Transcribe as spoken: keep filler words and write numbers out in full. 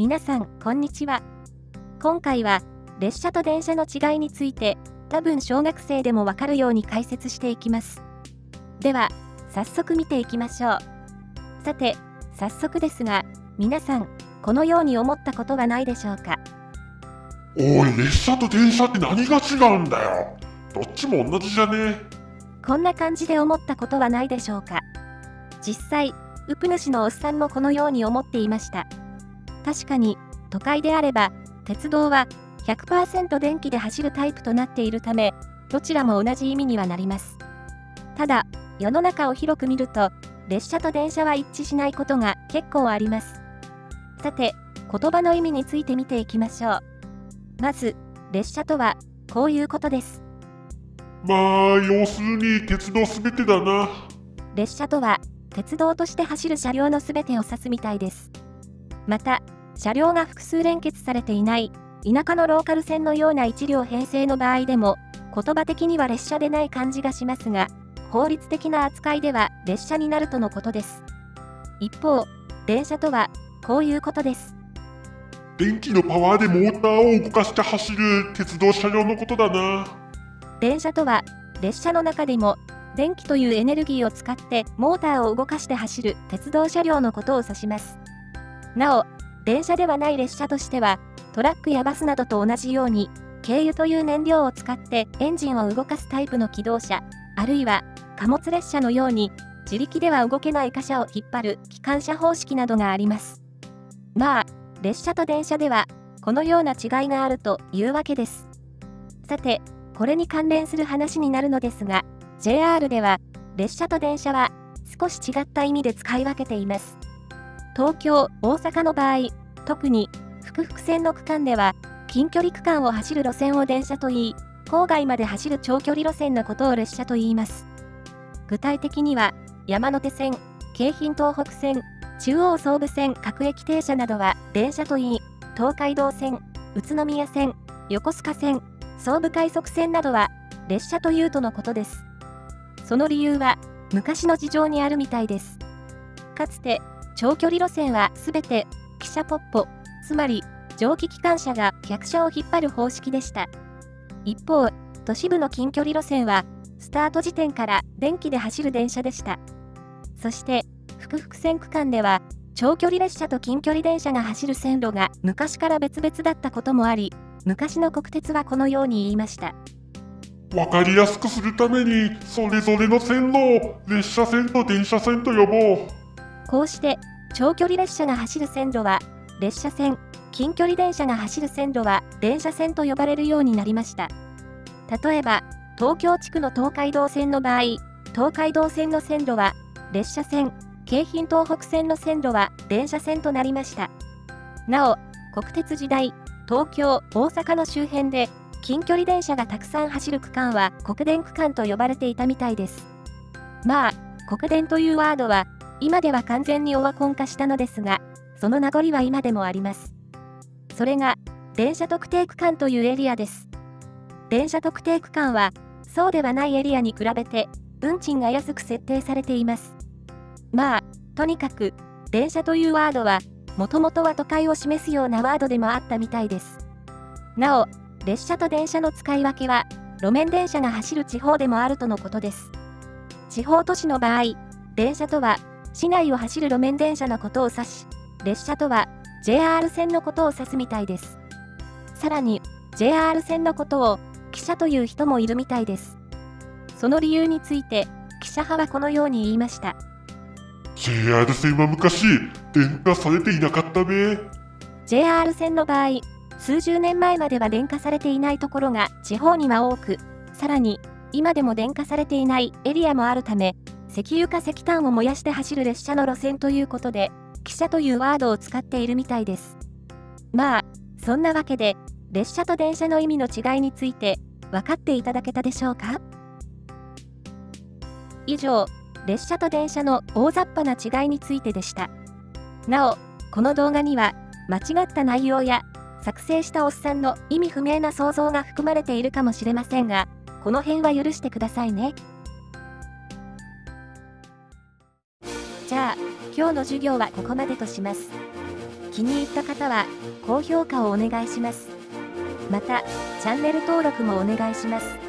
皆さん、こんにちは。今回は、列車と電車の違いについて、多分小学生でもわかるように解説していきます。では、早速見ていきましょう。さて、早速ですが、皆さん、このように思ったことはないでしょうか。 おい、列車と電車って何が違うんだよ。どっちも同じじゃね。 こんな感じで思ったことはないでしょうか。実際、ウプ主のおっさんもこのように思っていました。確かに、都会であれば、鉄道は ひゃくパーセント 電気で走るタイプとなっているため、どちらも同じ意味にはなります。ただ、世の中を広く見ると、列車と電車は一致しないことが結構あります。さて、言葉の意味について見ていきましょう。まず、列車とは、こういうことです。 まあ、要するに鉄道すべてだな。 列車とは、鉄道として走る車両のすべてを指すみたいです。また、車両が複数連結されていない、田舎のローカル線のようないち両編成の場合でも、言葉的には列車でない感じがしますが、法律的な扱いでは列車になるとのことです。一方、電車とは、こういうことです。 電気のパワーでモーターを動かして走る鉄道車両のことだな。 電車とは、列車の中でも、電気というエネルギーを使ってモーターを動かして走る鉄道車両のことを指します。なお、電車ではない列車としては、トラックやバスなどと同じように、軽油という燃料を使ってエンジンを動かすタイプの気動車、あるいは貨物列車のように、自力では動けない貨車を引っ張る機関車方式などがあります。まあ、列車と電車では、このような違いがあるというわけです。さて、これに関連する話になるのですが、ジェイアール では、列車と電車は少し違った意味で使い分けています。東京、大阪の場合、特に、複々線の区間では、近距離区間を走る路線を電車と言い、郊外まで走る長距離路線のことを列車と言います。具体的には、山手線、京浜東北線、中央総武線各駅停車などは電車と言い、東海道線、宇都宮線、横須賀線、総武快速線などは列車というとのことです。その理由は、昔の事情にあるみたいです。かつて、長距離路線はすべて、汽車ポッポ、つまり蒸気機関車が客車を引っ張る方式でした。一方、都市部の近距離路線は、スタート時点から電気で走る電車でした。そして、複々線区間では、長距離列車と近距離電車が走る線路が昔から別々だったこともあり、昔の国鉄はこのように言いました。 わかりやすくするために、それぞれの線路を列車線と電車線と呼ぼう。 こうして、長距離列車が走る線路は列車線、近距離電車が走る線路は電車線と呼ばれるようになりました。例えば、東京地区の東海道線の場合、東海道線の線路は列車線、京浜東北線の線路は電車線となりました。なお、国鉄時代、東京、大阪の周辺で近距離電車がたくさん走る区間は国電区間と呼ばれていたみたいです。まあ、国電というワードは、今では完全にオワコン化したのですが、その名残は今でもあります。それが、電車特定区間というエリアです。電車特定区間は、そうではないエリアに比べて、運賃が安く設定されています。まあ、とにかく、電車というワードは、もともとは都会を示すようなワードでもあったみたいです。なお、列車と電車の使い分けは、路面電車が走る地方でもあるとのことです。地方都市の場合、電車とは、市内を走る路面電車のことを指し、列車とは ジェイアール 線のことを指すみたいです。さらに、ジェイアール 線のことを汽車という人もいるみたいです。その理由について、汽車派はこのように言いました。 ジェイアール 線は昔、電化されていなかったべ。 ジェイアール 線の場合、数十年前までは電化されていないところが地方には多く、さらに、今でも電化されていないエリアもあるため、石油か石炭を燃やして走る列車の路線ということで、汽車というワードを使っているみたいです。まあ、そんなわけで、列車と電車の意味の違いについて、分かっていただけたでしょうか？以上、列車と電車の大雑把な違いについてでした。なお、この動画には、間違った内容や、作成したおっさんの意味不明な想像が含まれているかもしれませんが、この辺は許してくださいね。じゃあ、今日の授業はここまでとします。 気に入った方は高評価をお願いします。また、チャンネル登録もお願いします。